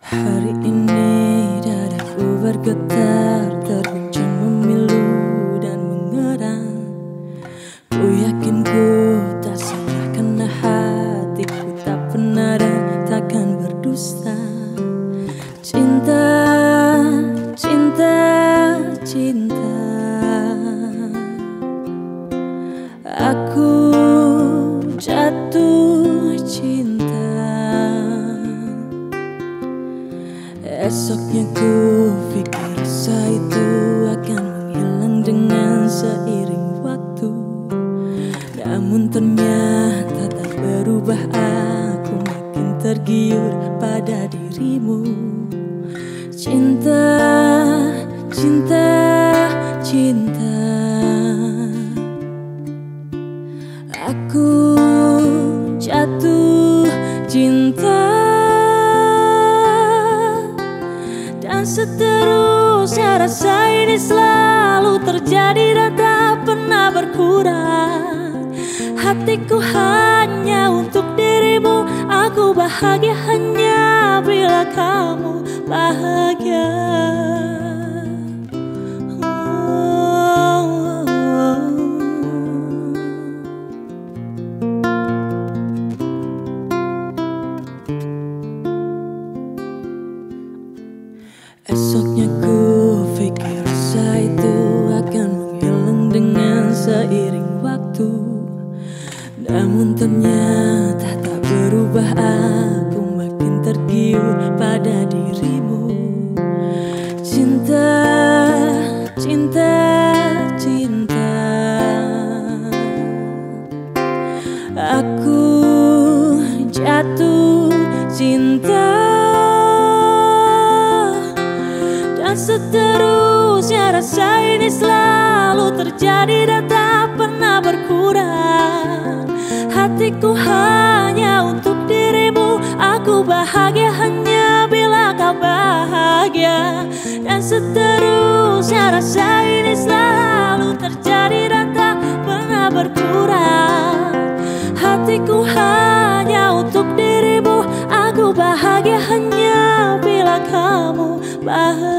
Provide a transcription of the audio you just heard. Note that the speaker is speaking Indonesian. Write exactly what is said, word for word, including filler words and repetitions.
Hari ini dadaku bergetar, terguncang memilu dan mengerang. Ku yakin ku tak salah karena hatiku tak pernah dan takkan berdusta. Cinta, cinta, cinta. Aku jatuh cinta. Esoknya ku pikir rasa itu akan menghilang dengan seiring waktu. Namun ternyata tak berubah, aku makin tergiur pada dirimu. Cinta, cinta, cinta. Aku jatuh cinta. Dan seterusnya rasa ini selalu terjadi dan tak pernah berkurang. Hatiku hanya untuk dirimu, aku bahagia hanya bila kamu bahagia. Esoknya ku pikir rasa itu akan menghilang dengan seiring waktu. Namun ternyata tak berubah, aku makin tergiur pada dirimu. Cinta, cinta, cinta. Aku jatuh cinta. Dan seterusnya rasa ini selalu terjadi dan tak pernah berkurang. Hatiku hanya untuk dirimu, aku bahagia hanya bila kau bahagia. Dan seterusnya rasa ini selalu terjadi dan tak pernah berkurang. Hatiku hanya untuk dirimu, aku bahagia hanya bila kamu bahagia.